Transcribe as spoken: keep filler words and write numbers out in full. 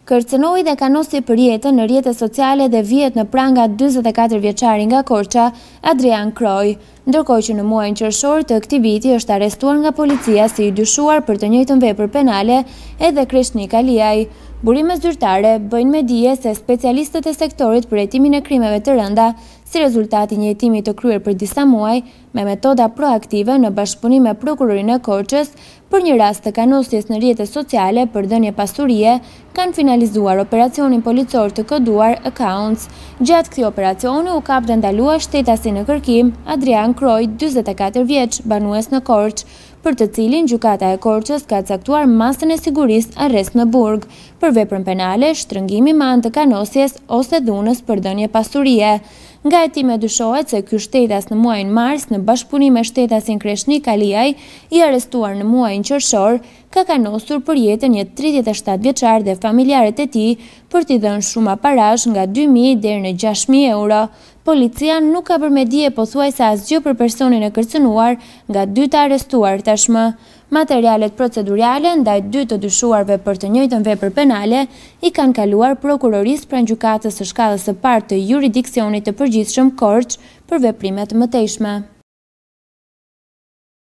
Kërcënoi dhe kanosi për jetën në rrjetet sociale dhe vihet në pranga dyzet e katër vjeçari nga Korça, Adrian Kroj, ndërkohë që në muajin qershor të këtij viti është arrestuar nga policia si i dyshuar për të njëjtën vepër penale edhe Kreshnik Aliaj. Burimet zyrtare bëjnë me dije se specialistët e sektorit për hetimin e krimeve të rënda, si rezultati një hetimi të kryer për disa muaj me metoda proaktive në bashkëpunim me prokurorinë e Korçës për një rast të kanosjes në rrjetet sociale për dhënie pasurie, kanë finalizuar operacionin policor të koduar Accounts. Gjatë këtij operacioni u kap dhe ndalua shtetasi në kërkim Adrian Kroj, dyzet e katër vjeç, banues në Korçë, për të cilin gjykata e Korçës ka caktuar masën e sigurisë arrest në burg për veprën penale, shtrëngimi me anë të kanosjes ose dhunës për dhënie pasurie. Nga hetimi dyshohet se ky shtetas në muajin mars në bashkëpunim me shtetasin Kreshnik Aliaj, i arrestuar në muajin qershor, ka kanosur për jetën një tridhjetë e shtatë vjeçar dhe familjarët e tij për t'i dhënë shuma parash nga dy mijë deri në gjashtë mijë euro. Policia nuk ka bërë me dije pothuajse asgjë për personin e kërcënuar nga dy të arrestuar tashmë. Materialet procedurale ndaj dy të dyshuarve për të njëjtën vepër penale i kanë kaluar prokurorisë pranë gjykatës së shkallës së parë të juridiksionit të përgjithshëm Korçë për veprime të mëtejshme.